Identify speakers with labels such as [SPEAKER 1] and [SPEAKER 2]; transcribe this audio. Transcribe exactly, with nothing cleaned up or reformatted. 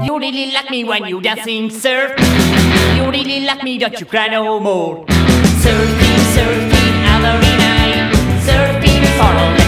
[SPEAKER 1] You really like me when you dancing surf. You really like me, don't you cry no more. Surfing, surfing, every night. Surfing for all